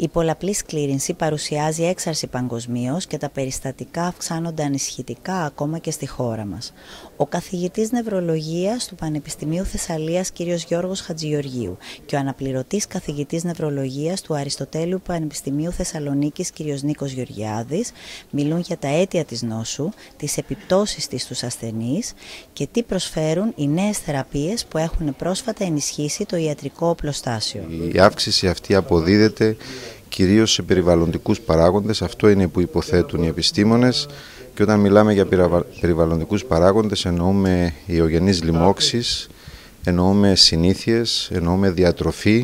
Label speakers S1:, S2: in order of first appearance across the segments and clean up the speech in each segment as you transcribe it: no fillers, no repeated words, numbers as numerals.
S1: Η πολλαπλή σκλήρυνση παρουσιάζει έξαρση παγκοσμίως και τα περιστατικά αυξάνονται ανησυχητικά ακόμα και στη χώρα μας. Ο καθηγητής νευρολογίας του Πανεπιστημίου Θεσσαλίας κ. Γιώργος Χατζηγεωργίου και ο αναπληρωτής καθηγητής νευρολογίας του Αριστοτέλειου Πανεπιστημίου Θεσσαλονίκης κ. Νίκος Γεωργιάδης μιλούν για τα αίτια της νόσου, τις επιπτώσεις της στους ασθενείς και τι προσφέρουν οι νέες θεραπείες που έχουν πρόσφατα ενισχύσει το ιατρικό οπλοστάσιο.
S2: Η αύξηση αυτή αποδίδεται κυρίως σε περιβαλλοντικούς παράγοντες, αυτό είναι που υποθέτουν οι επιστήμονες, και όταν μιλάμε για περιβαλλοντικούς παράγοντες εννοούμε ιογενείς λοιμώξεις, εννοούμε συνήθειες, εννοούμε διατροφή.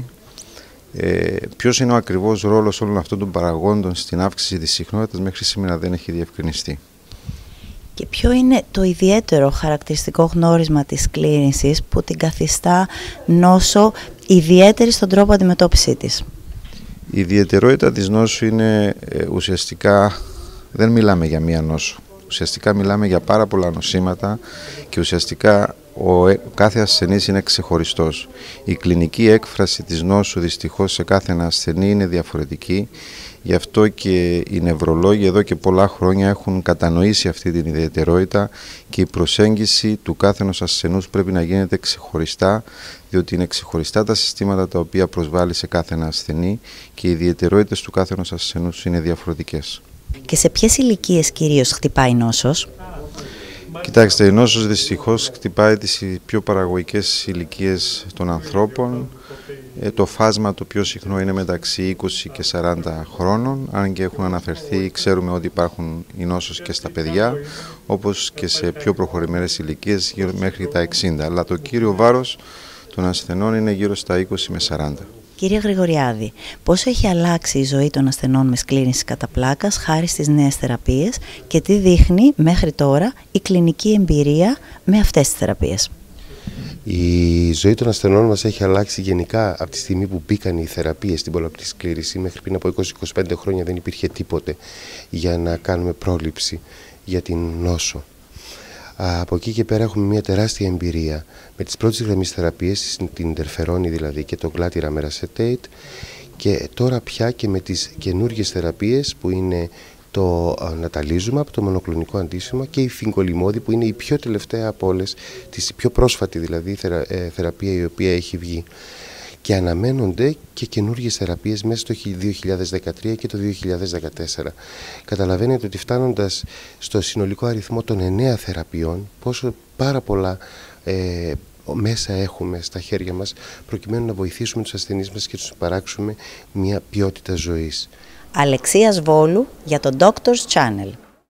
S2: Ποιος είναι ο ακριβώς ρόλος όλων αυτών των παραγόντων στην αύξηση της συχνότητας μέχρι σήμερα δεν έχει διευκρινιστεί.
S1: Και ποιο είναι το ιδιαίτερο χαρακτηριστικό γνώρισμα της σκλήρυνσης που την καθιστά νόσο ιδιαίτερη στον τρόπο αντιμετώπισή της?
S2: Η ιδιαιτερότητα της νόσου είναι ουσιαστικά, δεν μιλάμε για μία νόσο. Ουσιαστικά μιλάμε για πάρα πολλά νοσήματα και ουσιαστικά ο κάθε ασθενής είναι ξεχωριστός. Η κλινική έκφραση της νόσου δυστυχώς σε κάθε ένα ασθενή είναι διαφορετική. Γι' αυτό και οι νευρολόγοι εδώ και πολλά χρόνια έχουν κατανοήσει αυτή την ιδιαιτερότητα και η προσέγγιση του κάθε ενός ασθενούς πρέπει να γίνεται ξεχωριστά, διότι είναι ξεχωριστά τα συστήματα τα οποία προσβάλλει σε κάθε ένα ασθενή και οι ιδιαιτερότητες του κάθε ενός ασθενούς είναι διαφορετικές.
S1: Και σε ποιες ηλικίες κυρίως χτυπάει η νόσος?
S2: Κοιτάξτε, η νόσος δυστυχώς χτυπάει τις πιο παραγωγικές ηλικίες των ανθρώπων. Το φάσμα το πιο συχνό είναι μεταξύ 20 και 40 χρόνων, αν και έχουν αναφερθεί, ξέρουμε ότι υπάρχουν οι νόσος και στα παιδιά, όπως και σε πιο προχωρημένες ηλικίες μέχρι τα 60, αλλά το κύριο βάρος των ασθενών είναι γύρω στα 20 με 40.
S1: Κύριε Γρηγοριάδη, πώς έχει αλλάξει η ζωή των ασθενών με σκλήρυνση κατά πλάκας χάρη στις νέες θεραπείες και τι δείχνει μέχρι τώρα η κλινική εμπειρία με αυτές τις θεραπείες?
S3: Η ζωή των ασθενών μας έχει αλλάξει γενικά από τη στιγμή που μπήκαν οι θεραπείες στην πολλαπλή σκλήρυνση. Μέχρι πριν από 20-25 χρόνια δεν υπήρχε τίποτε για να κάνουμε πρόληψη για την νόσο. Από εκεί και πέρα έχουμε μια τεράστια εμπειρία με τις πρώτες γραμμές θεραπείες, την Ιντερφερόνη δηλαδή και το Glatiramer Acetate, και τώρα πια και με τις καινούργιες θεραπείες που είναι το Natalizumab, το μονοκλονικό αντίστοιχο, και η Fingolimod που είναι η πιο τελευταία από όλες, η πιο πρόσφατη δηλαδή θεραπεία η οποία έχει βγει. Και αναμένονται και καινούργιες θεραπείες μέσα στο 2013 και το 2014. Καταλαβαίνετε ότι φτάνοντας στο συνολικό αριθμό των 9 θεραπείων, πόσο πάρα πολλά μέσα έχουμε στα χέρια μας προκειμένου να βοηθήσουμε τους ασθενείς μας και τους παράξουμε μια ποιότητα ζωής.
S1: Αλεξίας Βόλου για το Doctor's Channel.